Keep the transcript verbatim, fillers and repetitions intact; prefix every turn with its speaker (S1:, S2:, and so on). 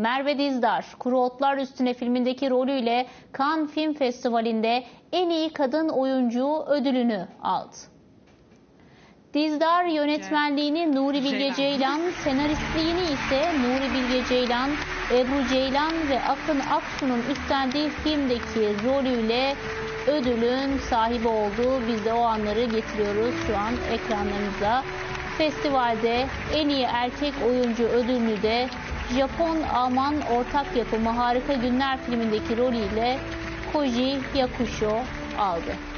S1: Merve Dizdar, Kuru Otlar Üstüne filmindeki rolüyle Cannes Film Festivali'nde en iyi kadın oyuncu ödülünü aldı. Dizdar yönetmenliğini Nuri Bilge Ceylan, senaristliğini ise Nuri Bilge Ceylan, Ebru Ceylan ve Akın Aksu'nun üstlendiği filmdeki rolüyle ödülün sahibi oldu. Biz de o anları getiriyoruz şu an ekranlarımıza. Festivalde en iyi erkek oyuncu ödülünü de Japon-Alman ortak yapımı Harika Günler filmindeki rolüyle Koji Yakusho aldı.